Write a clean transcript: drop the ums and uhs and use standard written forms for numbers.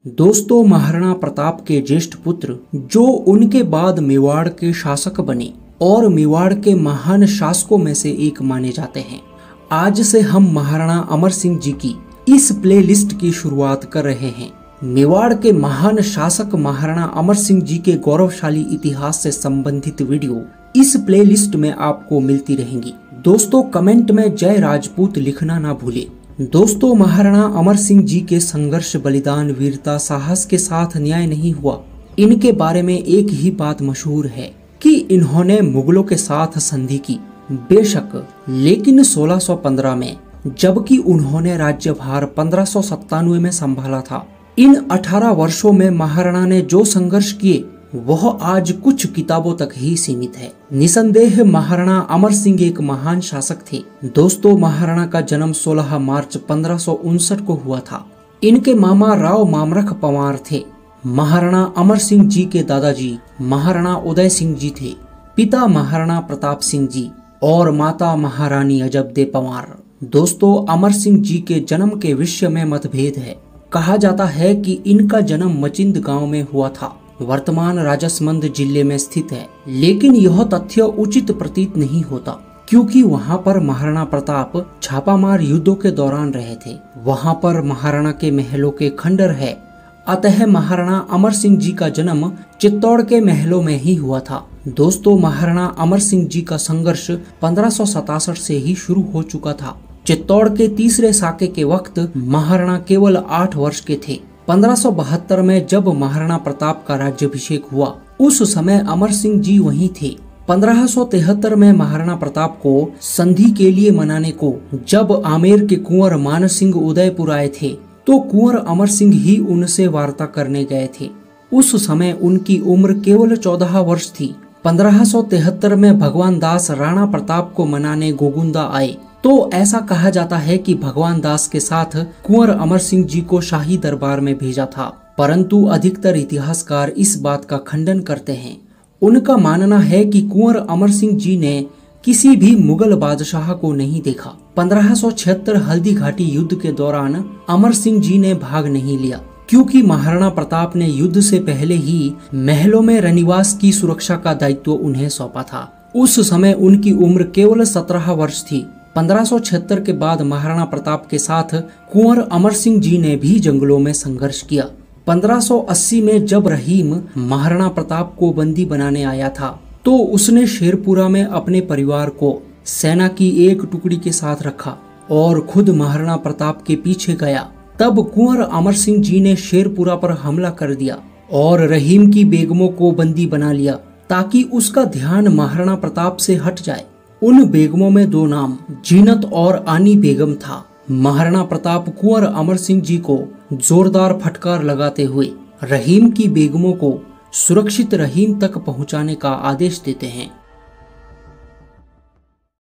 दोस्तों, महाराणा प्रताप के ज्येष्ठ पुत्र जो उनके बाद मेवाड़ के शासक बने और मेवाड़ के महान शासकों में से एक माने जाते हैं। आज से हम महाराणा अमर सिंह जी की इस प्लेलिस्ट की शुरुआत कर रहे हैं। मेवाड़ के महान शासक महाराणा अमर सिंह जी के गौरवशाली इतिहास से संबंधित वीडियो इस प्लेलिस्ट में आपको मिलती रहेंगी। दोस्तों, कमेंट में जय राजपूत लिखना ना भूलें। दोस्तों, महाराणा अमर सिंह जी के संघर्ष, बलिदान, वीरता, साहस के साथ न्याय नहीं हुआ। इनके बारे में एक ही बात मशहूर है कि इन्होंने मुगलों के साथ संधि की, बेशक, लेकिन 1615 में, जबकि उन्होंने राज्यभार 1597 में संभाला था। इन 18 वर्षों में महाराणा ने जो संघर्ष किए वह आज कुछ किताबों तक ही सीमित है। निसंदेह महाराणा अमर सिंह एक महान शासक थे। दोस्तों, महाराणा का जन्म 16 मार्च 1559 को हुआ था। इनके मामा राव मामरख पंवार थे। महाराणा अमर सिंह जी के दादाजी महाराणा उदय सिंह जी थे, पिता महाराणा प्रताप सिंह जी और माता महारानी अजबदे पंवार। दोस्तों, अमर सिंह जी के जन्म के विषय में मतभेद है। कहा जाता है कि इनका जन्म मचिंद गांव में हुआ था, वर्तमान राजसमंद जिले में स्थित है, लेकिन यह तथ्य उचित प्रतीत नहीं होता क्योंकि वहां पर महाराणा प्रताप छापामार युद्धों के दौरान रहे थे। वहां पर महाराणा के महलों के खंडर है, अतः महाराणा अमर सिंह जी का जन्म चित्तौड़ के महलों में ही हुआ था। दोस्तों, महाराणा अमर सिंह जी का संघर्ष 1567 से ही शुरू हो चुका था। चित्तौड़ के तीसरे साके के वक्त महाराणा केवल 8 वर्ष के थे। 1572 में जब महाराणा प्रताप का राज्याभिषेक हुआ, उस समय अमर सिंह जी वहीं थे। 1573 में महाराणा प्रताप को संधि के लिए मनाने को जब आमेर के कुंवर मान सिंह उदयपुर आए थे, तो कुंवर अमर सिंह ही उनसे वार्ता करने गए थे। उस समय उनकी उम्र केवल 14 वर्ष थी। 1573 में भगवान दास राणा प्रताप को मनाने गोगुंदा आए, तो ऐसा कहा जाता है कि भगवान दास के साथ कुंवर अमर सिंह जी को शाही दरबार में भेजा था, परंतु अधिकतर इतिहासकार इस बात का खंडन करते हैं। उनका मानना है कि कुंवर अमर सिंह जी ने किसी भी मुगल बादशाह को नहीं देखा। 1576 हल्दी घाटी युद्ध के दौरान अमर सिंह जी ने भाग नहीं लिया क्योंकि महाराणा प्रताप ने युद्ध से पहले ही महलों में रनिवास की सुरक्षा का दायित्व उन्हें सौंपा था। उस समय उनकी उम्र केवल 17 वर्ष थी। 1576 के बाद महाराणा प्रताप के साथ कुंवर अमर सिंह जी ने भी जंगलों में संघर्ष किया। 1580 में जब रहीम महाराणा प्रताप को बंदी बनाने आया था, तो उसने शेरपुरा में अपने परिवार को सेना की एक टुकड़ी के साथ रखा और खुद महाराणा प्रताप के पीछे गया। तब कुंवर अमर सिंह जी ने शेरपुरा पर हमला कर दिया और रहीम की बेगमों को बंदी बना लिया ताकि उसका ध्यान महाराणा प्रताप से हट जाए। उन बेगमों में 2 नाम जीनत और आनी बेगम था। महाराणा प्रताप कुंवर अमर सिंह जी को जोरदार फटकार लगाते हुए रहीम की बेगमों को सुरक्षित रहीम तक पहुंचाने का आदेश देते हैं।